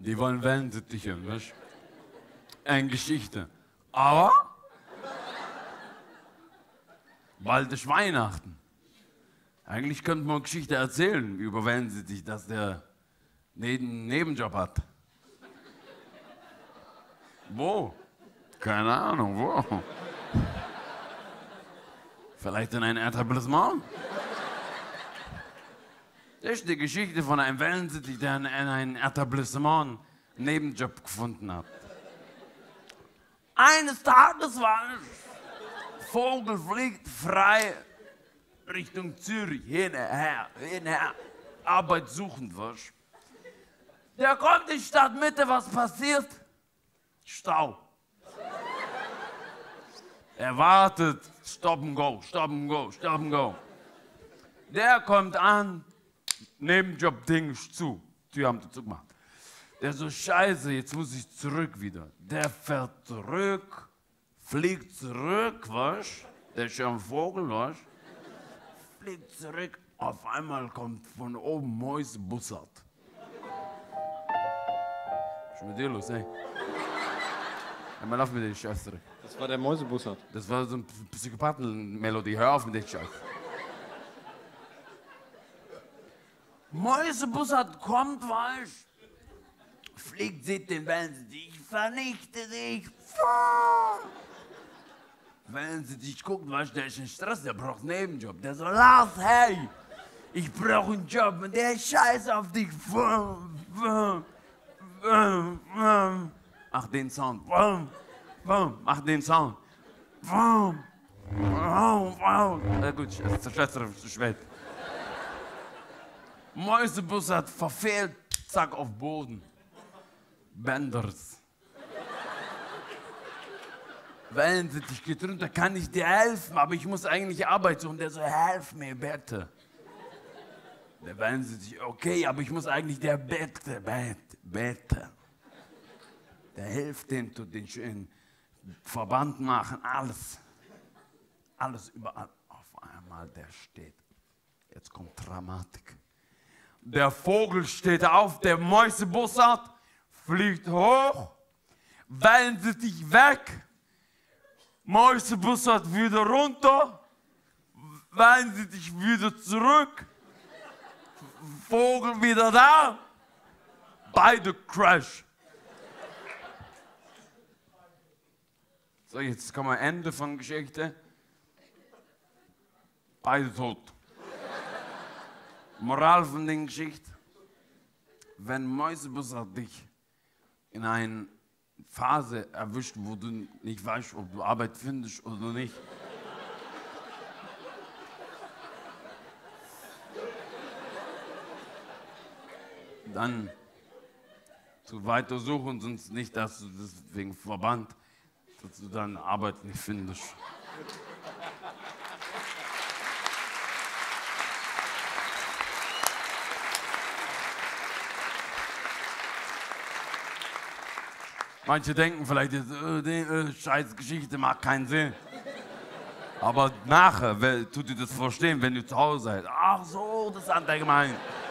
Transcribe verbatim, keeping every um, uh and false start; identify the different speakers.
Speaker 1: Die wollen Wellensittiche, weißt du? Eine Geschichte. Aber bald ist Weihnachten. Eigentlich könnte man eine Geschichte erzählen über Wellensittich, dass der einen Nebenjob hat. Wo? Keine Ahnung, wo? Vielleicht in einem Etablissement? Das ist die Geschichte von einem Wellensittich, der in einem Etablissement einen Nebenjob gefunden hat. Eines Tages war es, Vogel fliegt frei Richtung Zürich, hinher, hinher, arbeitssuchend, was? Der kommt in die Stadtmitte, was passiert? Stau. Er wartet, stop and go, stop and go, stop and go. Der kommt an, Nebenjob-Ding ist zu, die haben dazu gemacht. Der so, scheiße, jetzt muss ich zurück wieder. Der fährt zurück, fliegt zurück, was? Der ist ja ein Vogel, was? Fliegt zurück, auf einmal kommt von oben Mäuse Bussard. Was ist mit dir los, ey? Ja, mal auf mit den Scheiß zurück.
Speaker 2: Das war der Mäusebussard.
Speaker 1: Das war so eine Psychopathen-Melodie, hör auf mit den Scheiß. Mäusebussard kommt, weißt, fliegt, sieht den Wellensittich, ich vernichte dich. Wellensittich guckt, weißt, der ist in Stress, der braucht einen Nebenjob. Der so, Lars, hey, ich brauche einen Job und der ist scheiß auf dich. Mach den Sound. Mach den Sound. Na gut, das ist der zu spät. Mäusebussard verfehlt, zack, auf Boden. Benders. Wellensittich geht runter, kann ich dir helfen, aber ich muss eigentlich Arbeit suchen. Der so, helf mir bitte. Der Wellensittich, okay, aber ich muss eigentlich der bitte, bitte, bitte. Der hilft dem, tut den schönen Verband machen, alles. Alles überall. Auf einmal, der steht. Jetzt kommt Dramatik. Der Vogel steht auf, der Mäusebussard fliegt hoch, Wellensittich weg, Mäusebussard wieder runter, Wellensittich wieder zurück, Vogel wieder da, beide crash. So, jetzt kommen wir Ende von Geschichte. Beide tot. Moral von der Geschichte: Wenn Mäusebussard dich in eine Phase erwischt, wo du nicht weißt, ob du Arbeit findest oder nicht, dann zu weiter suchen, sonst nicht, dass du das wegen Verband, dass du deine Arbeit nicht findest. Manche denken vielleicht, äh, die äh, scheiß Geschichte macht keinen Sinn. Aber nachher tut ihr das verstehen, wenn ihr zu Hause seid. Ach so, das hat er gemeint.